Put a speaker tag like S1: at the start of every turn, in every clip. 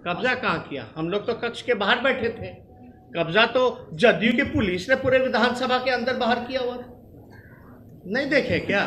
S1: कब्जा कहाँ किया? हम लोग तो कक्ष के बाहर बैठे थे। कब्जा तो जदयू की पुलिस ने पूरे विधानसभा के अंदर बाहर किया हुआ था। नहीं देखे क्या?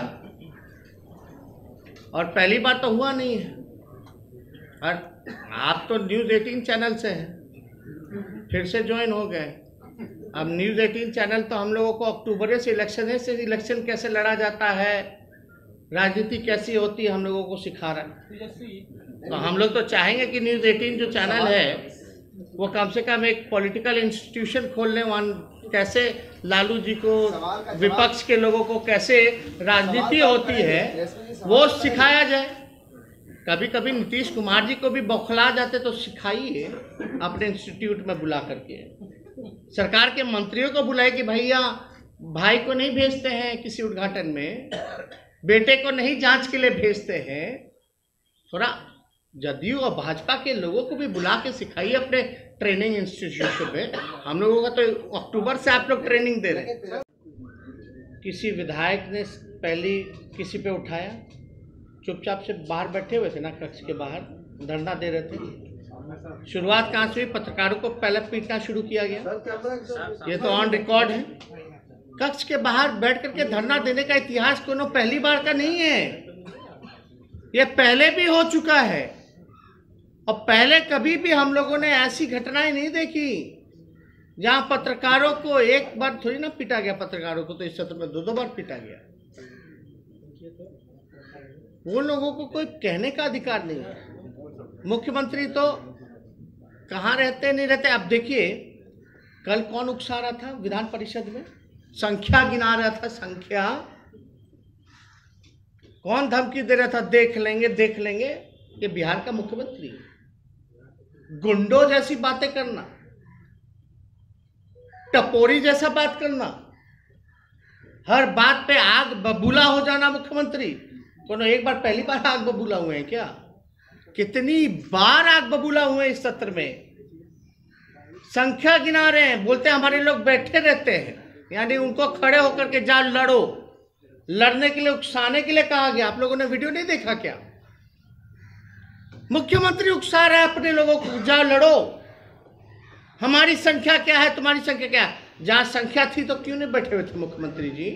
S1: और पहली बार तो हुआ नहीं है। और आप तो न्यूज़ 18 चैनल से हैं, फिर से ज्वाइन हो गए। अब न्यूज़ 18 चैनल तो हम लोगों को अक्टूबर से इलेक्शन कैसे लड़ा जाता है, राजनीति कैसी होती है, हम लोगों को सिखा रहा है। तो हम लोग तो चाहेंगे कि न्यूज़ 18 जो चैनल है वो कम से कम एक पॉलिटिकल इंस्टीट्यूशन खोल लें, वहाँ कैसे लालू जी को, विपक्ष के लोगों को कैसे राजनीति होती है वो सिखाया जाए। कभी कभी नीतीश कुमार जी को भी बौखला जाते तो सिखाइए अपने इंस्टीट्यूट में बुला करके। सरकार के मंत्रियों को बुलाए कि भैया भाई को नहीं भेजते हैं किसी उद्घाटन में, बेटे को नहीं जांच के लिए भेजते हैं। थोड़ा जदयू और भाजपा के लोगों को भी बुला के सिखाइए अपने ट्रेनिंग इंस्टीट्यूट में। हम लोगों का तो अक्टूबर से आप लोग ट्रेनिंग दे रहे हैं। किसी विधायक ने पहली किसी पे उठाया, चुपचाप से बाहर बैठे हुए थे ना, कक्ष के बाहर धरना दे रहे थे। शुरुआत कहाँ से हुई? पत्रकारों को पहले पीटना शुरू किया गया। ये तो ऑन रिकॉर्ड है। कक्ष के बाहर बैठ करके धरना देने का इतिहास कोनो पहली बार का नहीं है, ये पहले भी हो चुका है। और पहले कभी भी हम लोगों ने ऐसी घटनाएं नहीं देखी जहां पत्रकारों को एक बार थोड़ी ना पीटा गया। पत्रकारों को तो इस सत्र में 2 बार पीटा गया। वो लोगों को कोई कहने का अधिकार नहीं है। मुख्यमंत्री तो कहाँ रहते नहीं रहते। अब देखिए कल कौन उकसा रहा था विधान परिषद में, संख्या गिना रहा था। संख्या कौन धमकी दे रहा था? देख लेंगे देख लेंगे। ये बिहार का मुख्यमंत्री। गुंडों जैसी बातें करना, टपोरी जैसा बात करना, हर बात पे आग बबूला हो जाना मुख्यमंत्री। कोनो एक बार पहली बार आग बबूला हुए हैं क्या? कितनी बार आग बबूला हुए हैं इस सत्र में। संख्या गिना रहे हैं, बोलते हैं हमारे लोग बैठे रहते हैं, यानी उनको खड़े होकर के जा लड़ो। लड़ने के लिए, उकसाने के लिए कहा गया। आप लोगों ने वीडियो नहीं देखा क्या? मुख्यमंत्री उकसा रहा है अपने लोगों को, जा लड़ो। हमारी संख्या क्या है, तुम्हारी संख्या क्या है? जहां संख्या थी तो क्यों नहीं बैठे हुए थे मुख्यमंत्री जी?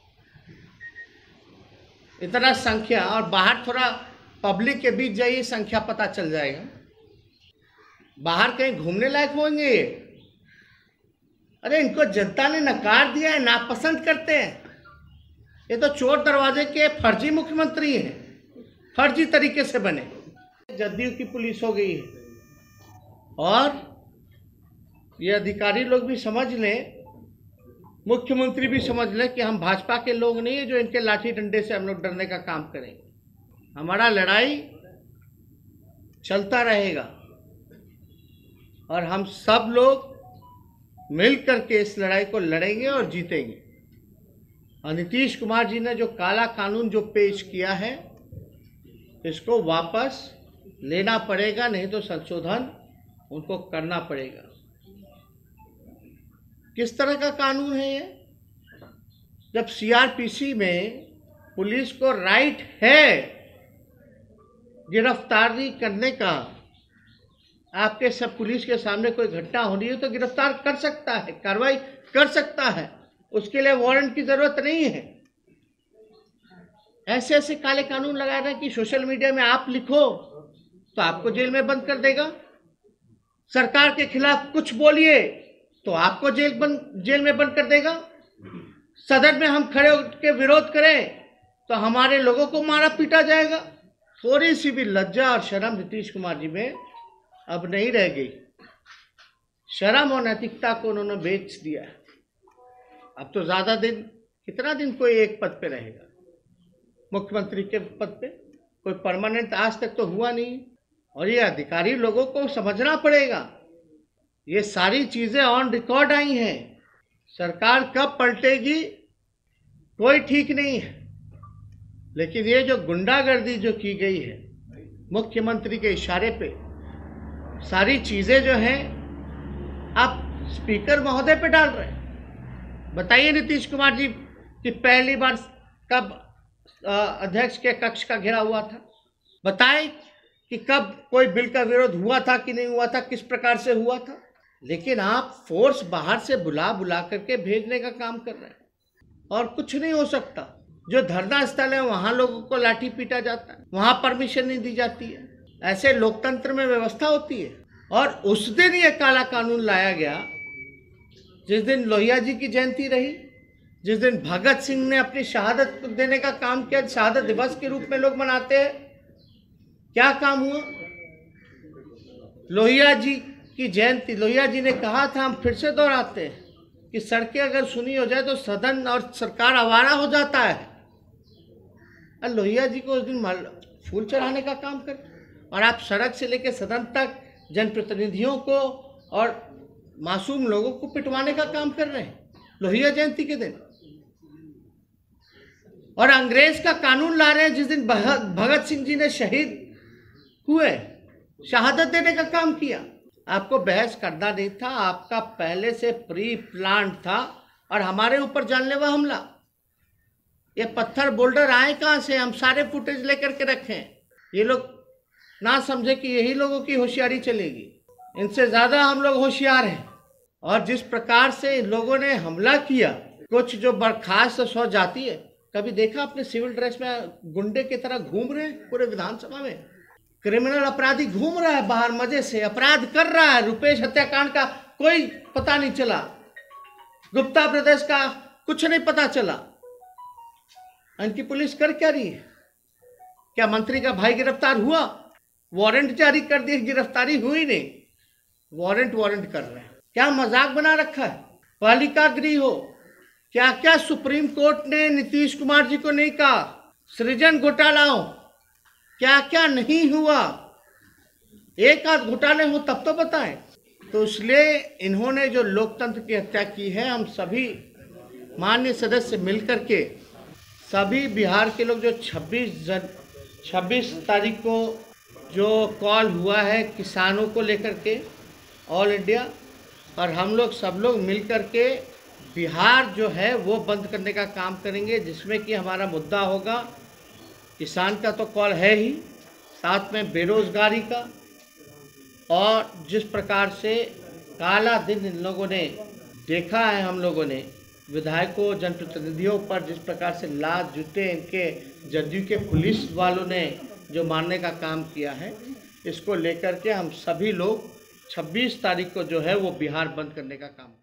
S1: इतना संख्या, और बाहर थोड़ा पब्लिक के बीच जाइए, संख्या पता चल जाएगा। बाहर कहीं घूमने लायक होंगे। अरे इनको जनता ने नकार दिया है, नापसंद करते हैं। ये तो चोर दरवाजे के फर्जी मुख्यमंत्री हैं, फर्जी तरीके से बने। जदयू की पुलिस हो गई है। और ये अधिकारी लोग भी समझ लें, मुख्यमंत्री भी समझ लें कि हम भाजपा के लोग नहीं है जो इनके लाठी डंडे से हम लोग डरने का काम करेंगे। हमारा लड़ाई चलता रहेगा और हम सब लोग मिल करके इस लड़ाई को लड़ेंगे और जीतेंगे। और नीतीश कुमार जी ने जो काला कानून जो पेश किया है, इसको वापस लेना पड़ेगा, नहीं तो संशोधन उनको करना पड़ेगा। किस तरह का कानून है ये? जब सीआरपीसी में पुलिस को राइट है गिरफ्तारी करने का, आपके सब पुलिस के सामने कोई घटना हो रही है तो गिरफ्तार कर सकता है, कार्रवाई कर सकता है, उसके लिए वारंट की जरूरत नहीं है। ऐसे ऐसे काले कानून लगा रहे हैं कि सोशल मीडिया में आप लिखो तो आपको जेल में बंद कर देगा, सरकार के खिलाफ कुछ बोलिए तो आपको जेल में बंद कर देगा, सदन में हम खड़े होकर विरोध करें तो हमारे लोगों को मारा पीटा जाएगा। थोड़ी सी भी लज्जा और शर्म नीतीश कुमार जी में अब नहीं रह गई। शर्म और नैतिकता को उन्होंने बेच दिया है। अब तो ज्यादा दिन, कितना दिन कोई एक पद पे रहेगा? मुख्यमंत्री के पद पे कोई परमानेंट आज तक तो हुआ नहीं। और ये अधिकारी लोगों को समझना पड़ेगा, ये सारी चीजें ऑन रिकॉर्ड आई हैं। सरकार कब पलटेगी कोई ठीक नहीं है, लेकिन ये जो गुंडागर्दी जो की गई है मुख्यमंत्री के इशारे पे, सारी चीजें जो हैं आप स्पीकर महोदय पे डाल रहे हैं। बताइए नीतीश कुमार जी कि पहली बार कब अध्यक्ष के कक्ष का घेरा हुआ था? बताएं कि कब कोई बिल का विरोध हुआ था कि नहीं हुआ था, किस प्रकार से हुआ था। लेकिन आप फोर्स बाहर से बुला बुला करके भेजने का काम कर रहे हैं और कुछ नहीं हो सकता। जो धरना स्थल है वहां लोगों को लाठी पीटा जाता है, वहां परमिशन नहीं दी जाती है। ऐसे लोकतंत्र में व्यवस्था होती है। और उस दिन ये काला कानून लाया गया जिस दिन लोहिया जी की जयंती रही, जिस दिन भगत सिंह ने अपनी शहादत देने का काम किया, शहादत दिवस के रूप में लोग मनाते हैं। क्या काम हुआ? लोहिया जी की जयंती, लोहिया जी ने कहा था, हम फिर से दोहराते हैं कि सड़कें अगर सुनी हो जाए तो सदन और सरकार आवारा हो जाता है। और लोहिया जी को उस दिन फूल चढ़ाने का काम कर, और आप सड़क से लेकर सदन तक जनप्रतिनिधियों को और मासूम लोगों को पिटवाने का काम कर रहे हैं लोहिया जयंती के दिन। और अंग्रेज का कानून ला रहे हैं जिस दिन भगत सिंह जी ने शहीद हुए, शहादत देने का काम किया। आपको बहस करना नहीं था, आपका पहले से प्री प्लान था। और हमारे ऊपर जानलेवा हमला, ये पत्थर बोल्डर आए कहाँ से? हम सारे फुटेज लेकर के रखे हैं। ये लोग ना समझे कि यही लोगों की होशियारी चलेगी, इनसे ज़्यादा हम लोग होशियार हैं। और जिस प्रकार से इन लोगों ने हमला किया, कुछ जो बर्खास्त सौ जाती है, कभी देखा अपने सिविल ड्रेस में गुंडे की तरह घूम रहे हैं पूरे विधानसभा में? क्रिमिनल अपराधी घूम रहा है बाहर, मजे से अपराध कर रहा है। रुपेश हत्याकांड का कोई पता नहीं चला, गुप्ता ब्रदर्स का कुछ नहीं पता चला। इनकी पुलिस कर क्या रही है? क्या मंत्री का भाई गिरफ्तार हुआ? वारंट जारी कर दिए, गिरफ्तारी हुई नहीं, वारंट कर रहे हैं। क्या मजाक बना रखा है? बालिका गृह हो, क्या क्या सुप्रीम कोर्ट ने नीतीश कुमार जी को नहीं कहा? सृजन घोटाला हो, क्या क्या नहीं हुआ? एक आध घोटाले हो तब तो बताएं। तो इसलिए इन्होंने जो लोकतंत्र की हत्या की है, हम सभी माननीय सदस्य मिलकर के, सभी बिहार के लोग, जो 26 तारीख को जो कॉल हुआ है किसानों को लेकर के ऑल इंडिया, और हम लोग सब लोग मिल कर के बिहार जो है वो बंद करने का काम करेंगे, जिसमें कि हमारा मुद्दा होगा किसान का तो कॉल है ही, साथ में बेरोजगारी का। और जिस प्रकार से काला दिन इन लोगों ने देखा है, हम लोगों ने विधायकों जनप्रतिनिधियों पर जिस प्रकार से लात जूते इनके जदयू के पुलिस वालों ने जो मारने का काम किया है, इसको लेकर के हम सभी लोग 26 तारीख को जो है वो बिहार बंद करने का काम